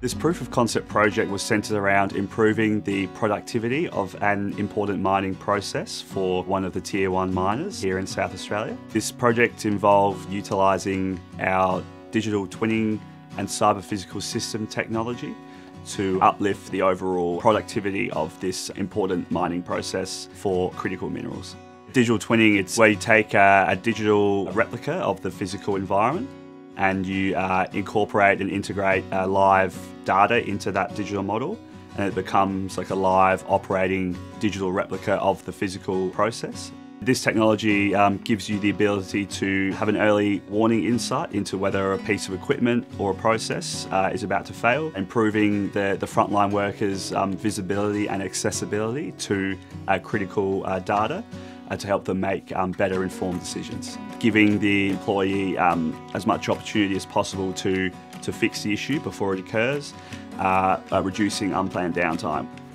This proof of concept project was centred around improving the productivity of an important mining process for one of the Tier 1 miners here in South Australia. This project involved utilising our digital twinning and cyber physical system technology to uplift the overall productivity of this important mining process for critical minerals. Digital twinning, it's where you take a digital replica of the physical environment and you incorporate and integrate live data into that digital model, and it becomes like a live operating digital replica of the physical process. This technology gives you the ability to have an early warning insight into whether a piece of equipment or a process is about to fail, improving the frontline workers' visibility and accessibility to critical data to help them make better informed decisions, giving the employee as much opportunity as possible to fix the issue before it occurs, reducing unplanned downtime.